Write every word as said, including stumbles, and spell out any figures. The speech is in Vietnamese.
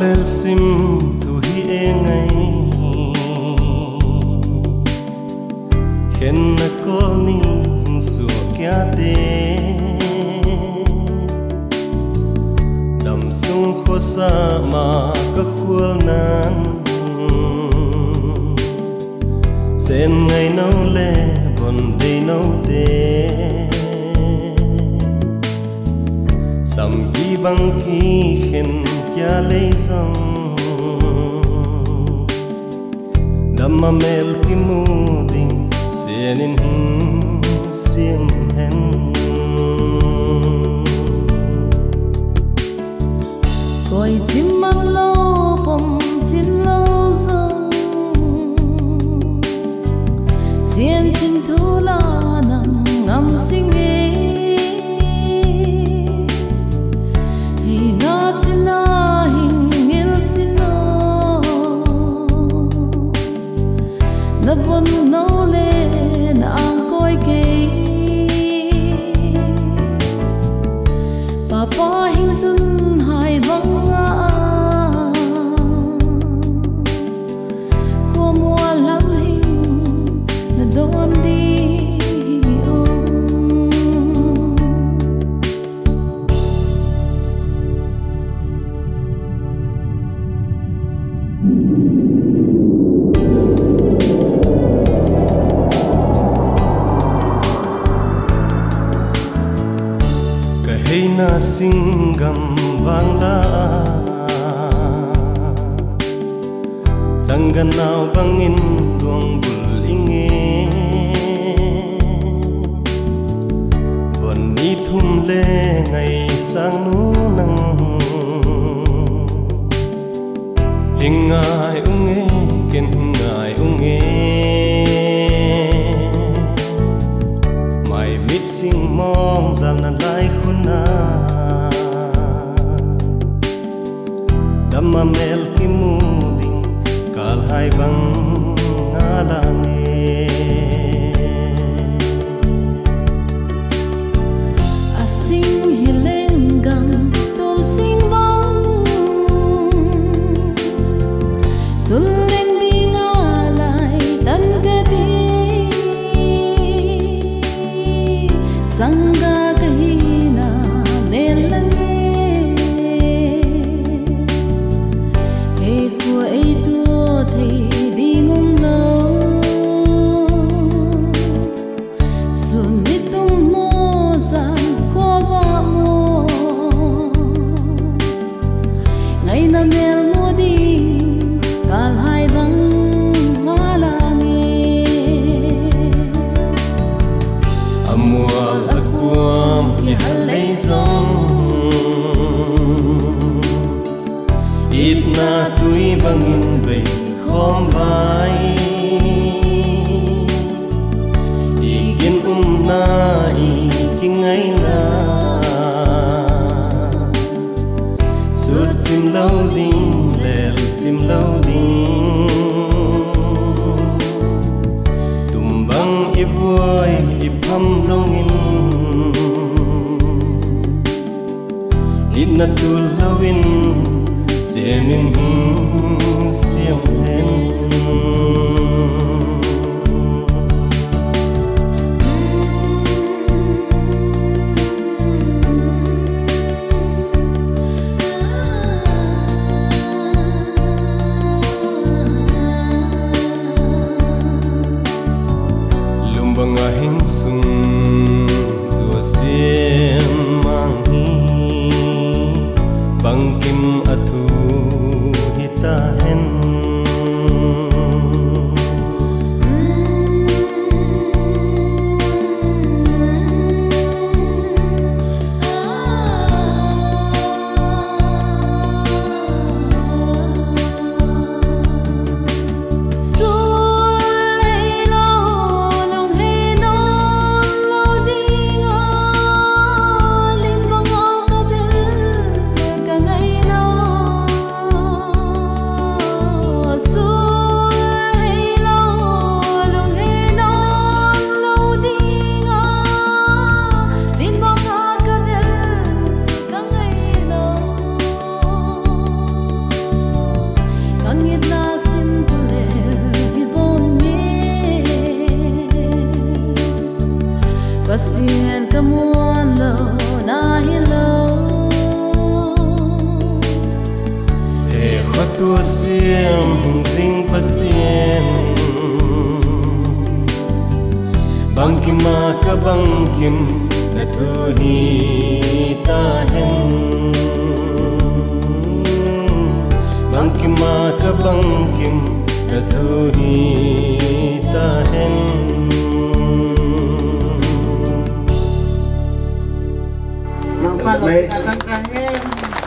lel sim tu hi e ngai khen na ko ni su kya te dam sung kho sa ma ka khul nan sen ngai nau le bon de nau te sam gi bang khi khen kya le song dam ma mel ki mu ding sen in xiên hen coi chim mang lâu bom chín lâu sông xiên chim thu la nằm ngắm sinh nghe hi na chim na hình ngel xin no na bon no le na ang coi ke papa hình tun hai vong nga khô mua lắm hình na don đi hey na singam vang la sangan nau bangin tuang bul inge bon ni thum le ngày sang nu nang hingai unge ken hingai unge mai mit sing mong zal na lai khuna dam ma mel ki mu ding kal hai bang ngalange asing hileng gam tol sing bang tul leng di ngalai tan ga di sangga kahina del lange he ko ai tu thei di ngum lo sun ni tum mo san ko wa mo ngai na mel mo di kal hai dang amual akuam hi halei zong it na tui bangin ve khom vai igin um na i kingai na sut chim lâu ding lel chim lâu ding tumbang ivoi ipam dongin inna tul lawin senin siam hen lumbanga hin sung tua sien mang hi bang kim athu hita hen bangkim ka bangkim na thu hi ta hen bangkim ka bangkim na thu hi ta hen Mày